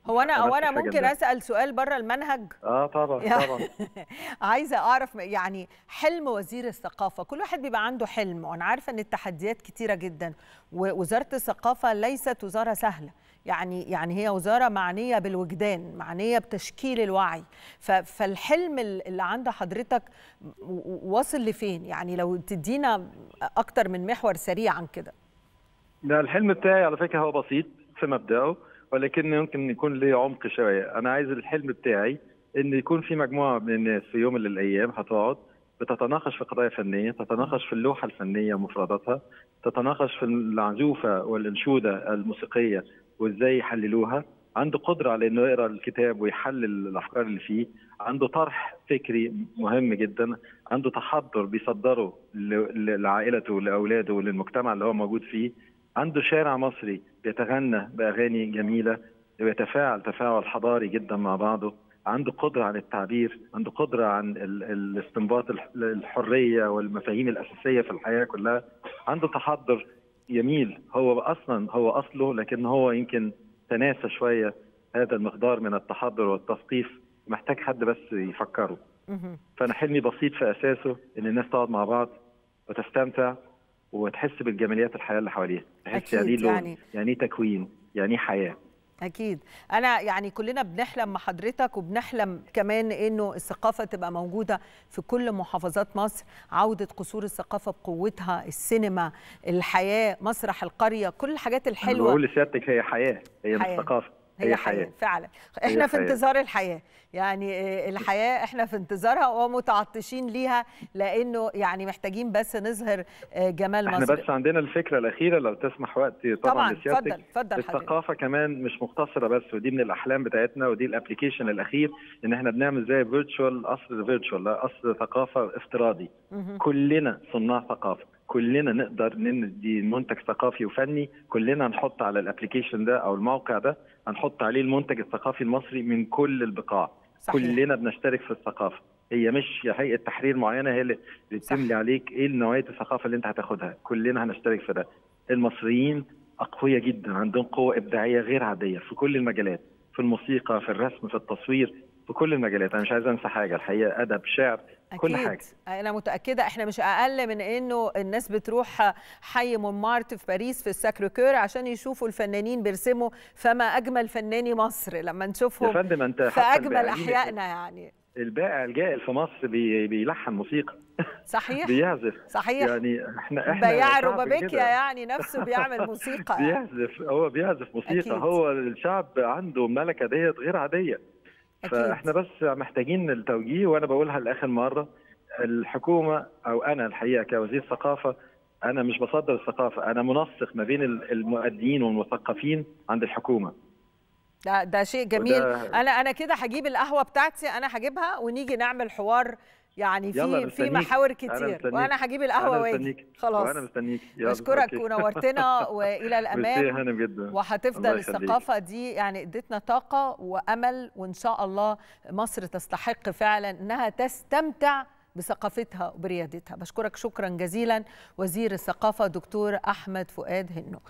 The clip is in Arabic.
هو انا ممكن اتجنبها. اسال سؤال بره المنهج؟ طبعا يعني طبعا. عايزه اعرف يعني حلم وزير الثقافه، كل واحد بيبقى عنده حلم، وانا عارفه ان التحديات كتيره جدا، ووزاره الثقافه ليست وزاره سهله، يعني هي وزاره معنيه بالوجدان، معنيه بتشكيل الوعي، فالحلم اللي عند حضرتك واصل لفين؟ يعني لو تدينا اكتر من محور سريعا كده. ده الحلم بتاعي على فكره، هو بسيط في مبدأه، ولكن يمكن يكون ليه عمق شويه. انا عايز الحلم بتاعي ان يكون في مجموعه من الناس في يوم من الايام هتقعد بتتناقش في قضايا فنيه، تتناقش في اللوحه الفنيه ومفرداتها، تتناقش في العزوفه والانشوده الموسيقيه وازاي يحللوها، عنده قدره على انه يقرا الكتاب ويحلل الافكار اللي فيه، عنده طرح فكري مهم جدا، عنده تحضر بيصدره لعائلته لاولاده وللمجتمع اللي هو موجود فيه، عنده شارع مصري بيتغنى بأغاني جميلة، بيتفاعل تفاعل حضاري جدا مع بعضه، عنده قدرة عن التعبير، عنده قدرة عن الاستنباط، الحرية والمفاهيم الأساسية في الحياة كلها، عنده تحضر جميل. هو أصلا هو أصله، لكن هو يمكن تناسى شوية هذا المقدار من التحضر والتثقيف، محتاج حد بس يفكره. فأنا حلمي بسيط في أساسه، إن الناس تقعد مع بعض وتستمتع وتحس بالجماليات الحياه اللي حواليها، تحس يعني ايه اكيد لون، يعني ايه تكوين، يعني ايه حياه. أكيد. أنا يعني كلنا بنحلم مع حضرتك، وبنحلم كمان إنه الثقافة تبقى موجودة في كل محافظات مصر، عودة قصور الثقافة بقوتها، السينما، الحياة، مسرح القرية، كل الحاجات انا الحلوة. بقول لسيادتك هي حياه، هي مش حياة، ثقافه، هي هي حياة حياه. فعلا. هي احنا في حياه. انتظار الحياة، يعني الحياة احنا في انتظارها ومتعطشين ليها، لأنه يعني محتاجين بس نظهر جمال احنا مصر. بس عندنا الفكره الاخيره لو تسمح وقتي طبعا طبعا، لسيادتك. اتفضل حضرتك. الثقافه كمان مش مقتصره بس، ودي من الاحلام بتاعتنا، ودي الابلكيشن الاخير، ان احنا بنعمل زي فيرتشوال، قصر فيرتشوال، قصر ثقافه افتراضي. كلنا صناع ثقافه، كلنا نقدر ندي منتج ثقافي وفني، كلنا هنحط على الابلكيشن ده او الموقع ده، هنحط عليه المنتج الثقافي المصري من كل البقاع. صحيح. كلنا بنشترك في الثقافه، هي مش هيئه تحرير معينه هي اللي بتملي عليك ايه نوعيه الثقافه اللي انت هتاخدها، كلنا هنشترك في ده. المصريين اقوياء جدا، عندهم قوه ابداعيه غير عاديه في كل المجالات، في الموسيقى، في الرسم، في التصوير، في كل المجالات. انا مش عايز انسى حاجه الحقيقه، ادب، شعر، كل أكيد. حاجه. أنا متأكدة إحنا مش أقل من إنه الناس بتروح حي مونمارت في باريس في الساكريكور عشان يشوفوا الفنانين بيرسموا، فما أجمل فناني مصر لما يا نشوفهم فندم انت في حتى أجمل البائعين، أحيائنا يعني. البائع الجائل في مصر بيلحن موسيقى. صحيح. بيعزف. صحيح. يعني احنا بياع شعب الروبابيكيا كده. يعني نفسه بيعمل موسيقى يعني. بيعزف، هو بيعزف موسيقى، أكيد. هو الشعب عنده ملكه ديت غير عاديه. أكيد. فاحنا بس محتاجين التوجيه، وانا بقولها لاخر مره، الحكومه او انا الحقيقه كوزير ثقافه، انا مش بصدر الثقافه، انا منسق ما بين المؤدين والمثقفين عند الحكومه. ده شيء جميل. وده أنا كده هجيب القهوة بتاعتي، أنا هجيبها ونيجي نعمل حوار يعني يلا في مستنيك، محاور انا كتير، مستنيك، وأنا هجيب القهوة انا واجي مستنيك، وانا خلاص. مستنيك. يلا بشكرك اوكي. ونورتنا وإلى ميرسي يا الأمام. هانم جدا. وهتفضل الله يخليك. الثقافة دي يعني ادتنا طاقة وأمل، وإن شاء الله مصر تستحق فعلا أنها تستمتع بثقافتها وبريادتها. بشكرك شكرا جزيلا وزير الثقافة دكتور أحمد فؤاد هنو.